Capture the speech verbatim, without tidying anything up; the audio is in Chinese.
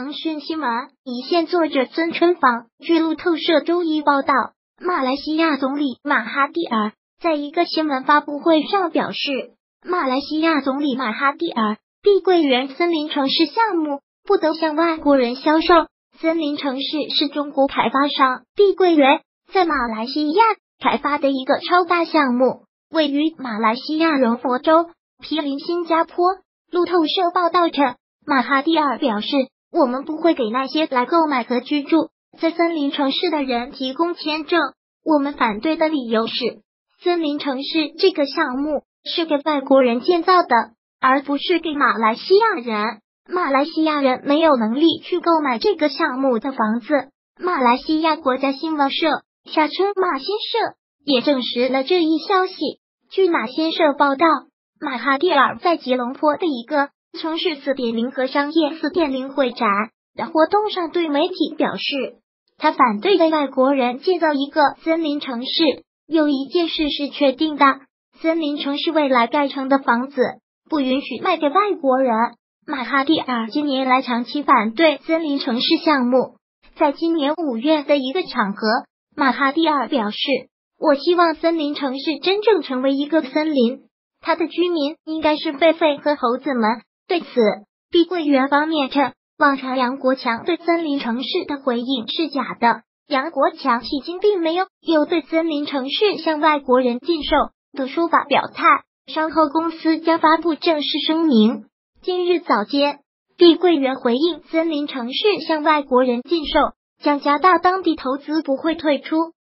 腾讯新闻一线作者孙春芳，据路透社周一报道，马来西亚总理马哈蒂尔在一个新闻发布会上表示，马来西亚总理马哈蒂尔碧桂园森林城市项目不得向外国人销售。森林城市是中国开发商碧桂园在马来西亚开发的一个超大项目，位于马来西亚柔佛州，毗邻新加坡。路透社报道称，马哈蒂尔表示，我们不会给那些来购买和居住在森林城市的人提供签证。我们反对的理由是，森林城市这个项目是给外国人建造的，而不是给马来西亚人。马来西亚人没有能力去购买这个项目的房子。马来西亚国家新闻社下称马新社也证实了这一消息。据马新社报道，马哈蒂尔在吉隆坡的一个城市 四点零 和商业 四点零 会展的活动上对媒体表示，他反对为外国人建造一个森林城市。有一件事是确定的，森林城市未来盖成的房子不允许卖给外国人。马哈蒂尔近年来长期反对森林城市项目。在今年五月的一个场合，马哈蒂尔表示，我希望森林城市真正成为一个森林，它的居民应该是狒狒和猴子们。对此，碧桂园方面称，网传杨国强对森林城市的回应是假的。杨国强迄今并没有有对森林城市向外国人禁售的说法表态，稍后公司将发布正式声明。今日早间，碧桂园回应森林城市向外国人禁售，将加大当地投资，不会退出。